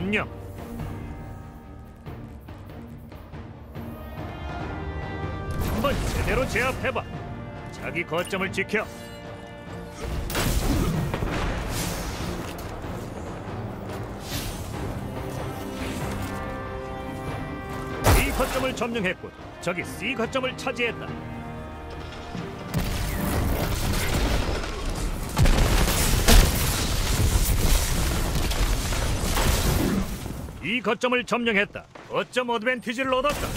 점령. 한번 제대로 제압해봐. 자기 거점을 지켜. B 거점을 점령했고 저기 C 거점을 차지했다. 이 거점을 점령했다. 거점 어드밴티지를 얻었다.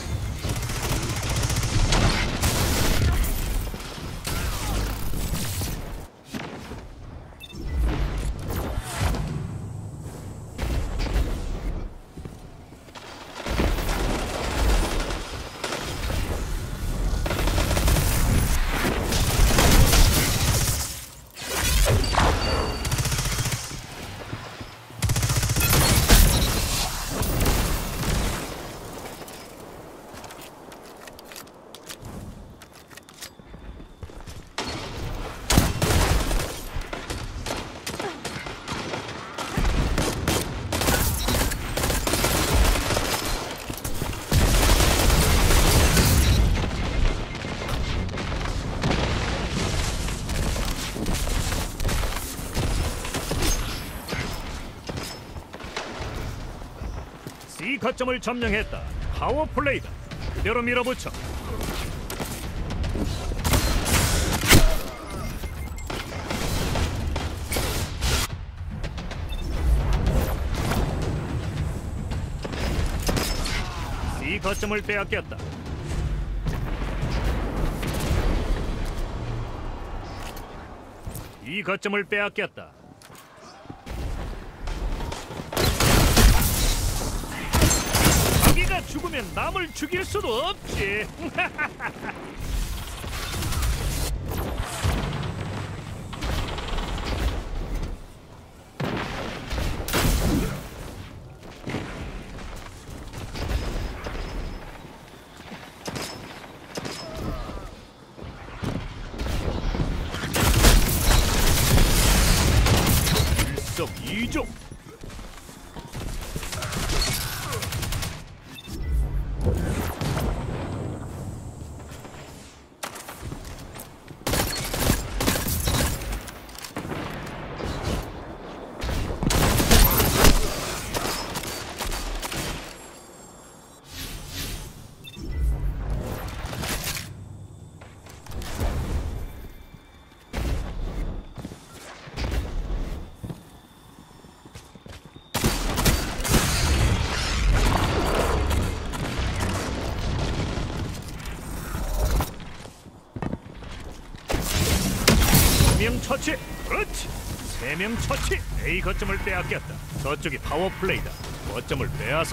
C 거점을 점령했다. 파워 플레이다. 그대로 밀어붙여. C 거점을 빼앗겼다. 이 거점을 빼앗겼다. 자기가 죽으면 남을 죽일 수도 없지. 일석이조. 명 처치. 그렇지. 3명 처치. A 거점을 빼앗겼다. 저쪽이 파워 플레이다. 거점을 빼앗아.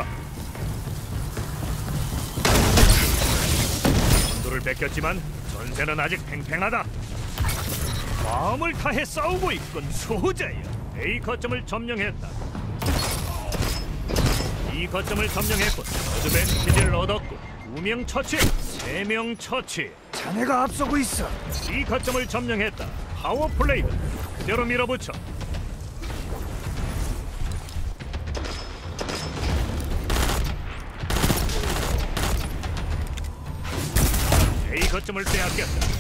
선두를 뺏겼지만 전세는 아직 팽팽하다. 마음을 다해 싸우고 있군 소자야. A 거점을 점령했다. 이 거점을 점령했고 어드밴티지를 얻었고 2명 처치. 3명 처치. 자네가 앞서고 있어. 이 거점을 점령했다. 파워 플레이드. 그대로 밀어붙여. A 거점을 빼앗겼다.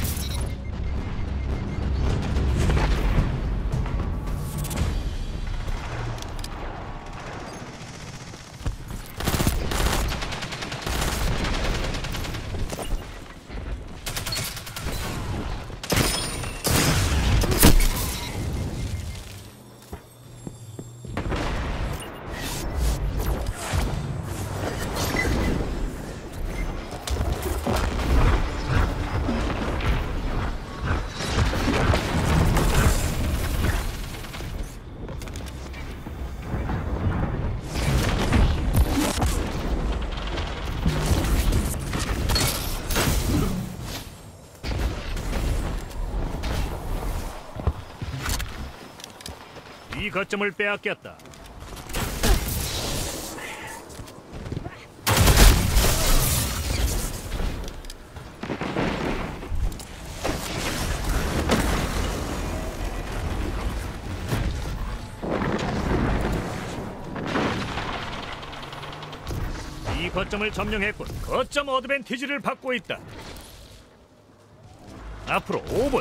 이 거점을 빼앗겼다. 거점을 점령했군. 거점 어드밴티지를 받고 있다. 앞으로 5분.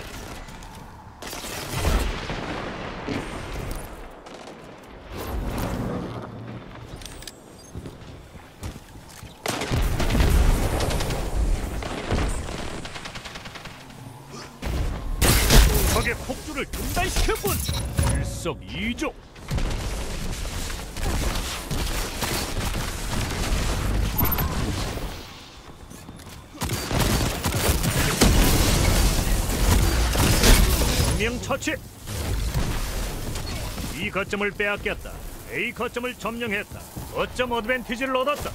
적의 폭주를 중단시켜본 일석이조. 명 처치. 이 거점을 빼앗겼다. A 거점을 점령했다. 거점 어드밴티지를 얻었다.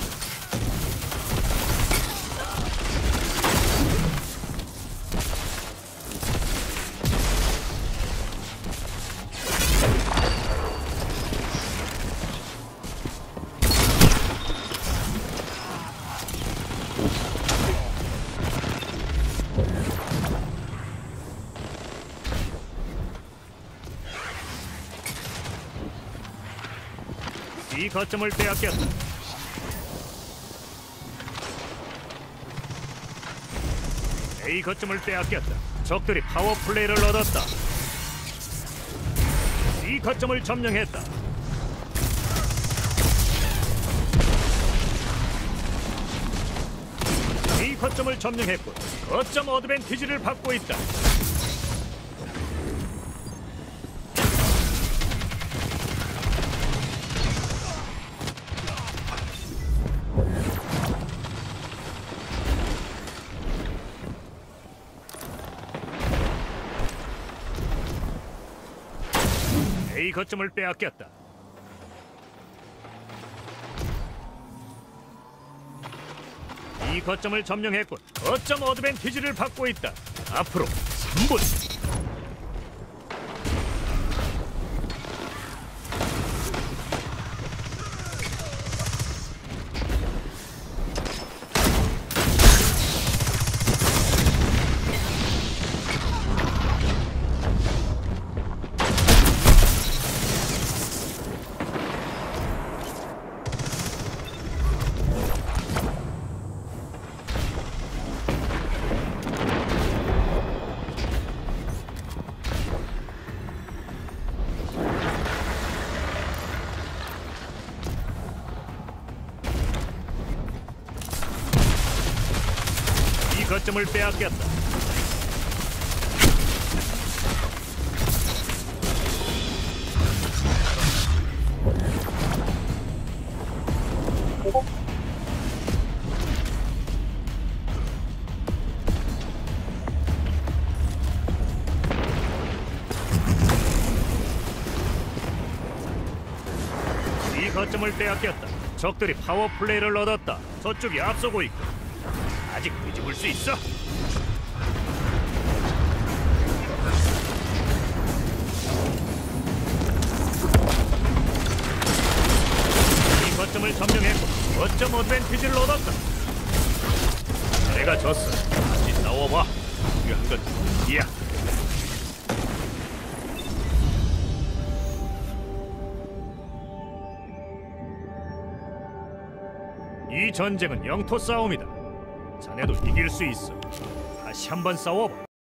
이 거점을 빼앗겼다. A 거점을 빼앗겼다. 적들이 파워플레이를 얻었다. 이 거점을 점령했다. 이 거점을 점령했고 거점 어드밴티지를 받고 있다. A 거점을 빼앗겼다. 이 거점을 점령했군. 거점 어드밴티지를 받고 있다. 앞으로 3분. 이 거점을 빼앗겼다. 이 거점을 빼앗겼다. 적들이 파워플레이를 얻었다. 저쪽이 앞서고 있고 아직 뒤집을 수 있어. 이 거점을 점령했고 거점 어드밴티지를 얻었다. 내가 졌어. 다시 싸워봐. 중요한 건 이야. 이 전쟁은 영토 싸움이다. 자네도 이길 수 있어. 다시 한번 싸워봐.